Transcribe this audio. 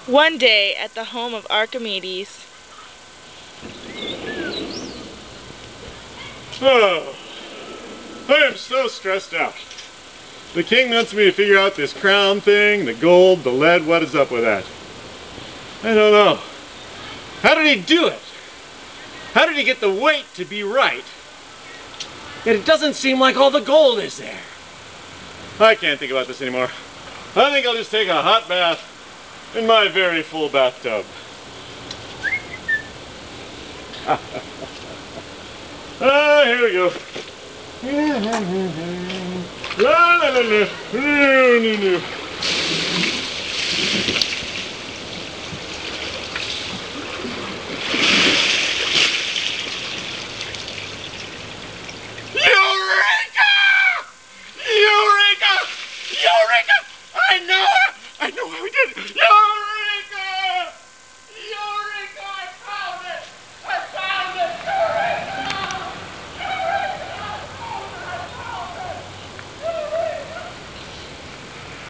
One day at the home of Archimedes. Oh, I am so stressed out. The king wants me to figure out this crown thing, the gold, the lead, what is up with that? I don't know. How did he do it? How did he get the weight to be right? Yet it doesn't seem like all the gold is there. I can't think about this anymore. I think I'll just take a hot bath in my very full bathtub. Here we go. La, la, la, la.